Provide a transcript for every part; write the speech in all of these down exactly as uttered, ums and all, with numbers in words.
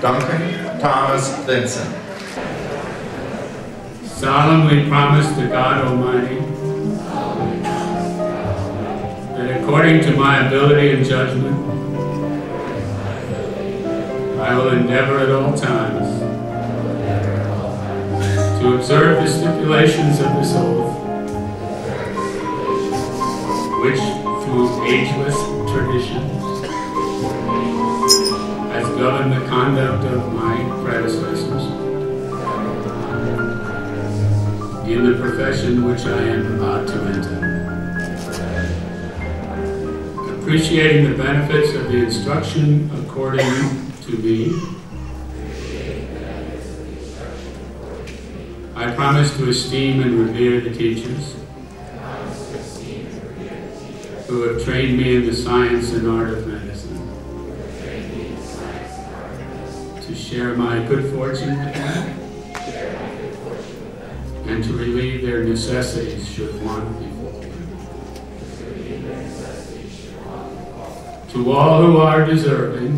Duncan Thomas Vincent. Solemnly promise to God Almighty that according to my ability and judgment, I will endeavor at all times to observe the stipulations of this oath, which through ageless traditions has governed the conduct of my predecessors in the profession which I am about to enter. Appreciating the benefits of the instruction according to me, I promise to esteem and revere the teachers who have trained me in the science and art of medicine, to share my good fortune with them, and to relieve their necessities should want befall them. To all who are deserving,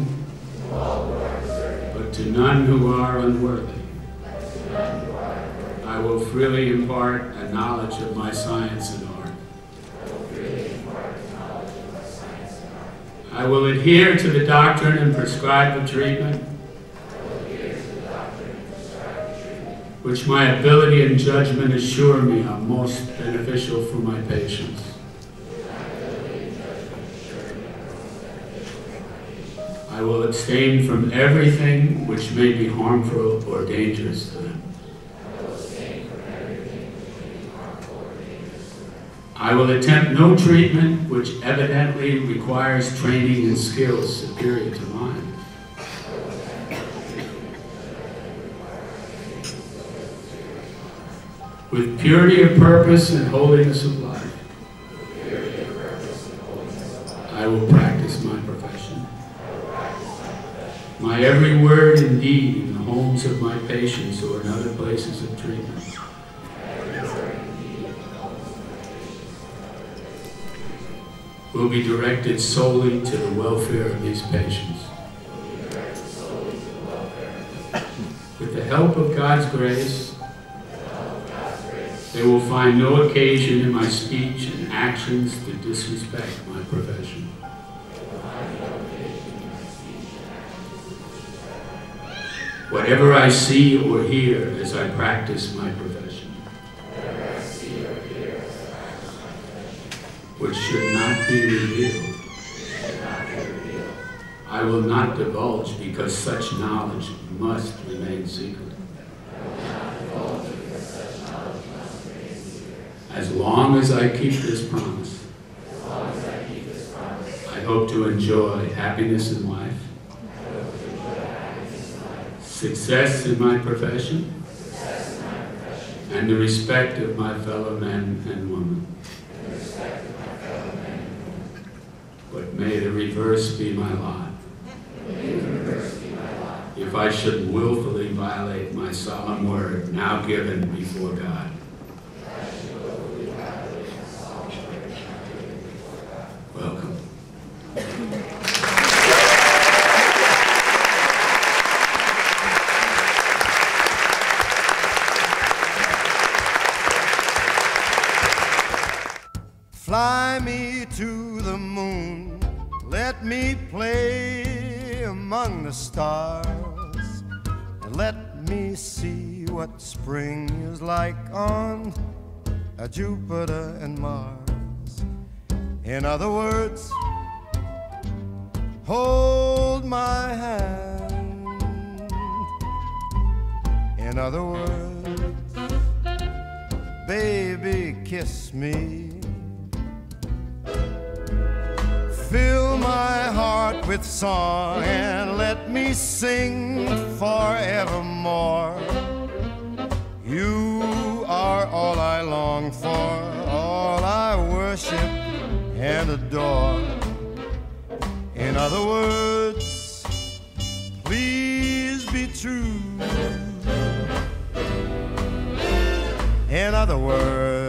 but to none who are unworthy, I will freely impart a knowledge of my science and art. I will adhere to the doctrine and prescribe the treatment which my ability and judgment assure me are most beneficial for my patients. I will abstain from everything which may be harmful or dangerous to them. I will attempt no treatment which evidently requires training and skills superior to mine. With purity of purpose and holiness of life, I will practice my profession. My every word and deed in the homes of my patients or in other places of treatment will be directed solely to the welfare of these patients. With the help of God's grace, they will find no occasion in my speech and actions to disrespect my profession. Whatever I see or hear as I practice my profession, which should not be revealed, I will not divulge because such knowledge must remain secret. As long as I keep this promise, I hope to enjoy happiness in life, success in my profession, and the respect of my fellow men and women. But may the reverse be my lot. If I should willfully violate my solemn word now given before God. Welcome. Fly me to the moon, let me play among the stars, and let me see what spring is like on a Jupiter and Mars. In other words, hold my hand. In other words, baby, kiss me. Fill my heart with song and let me sing forevermore. You are all I long for, all I worship and adore. In other words, please be true. In other words,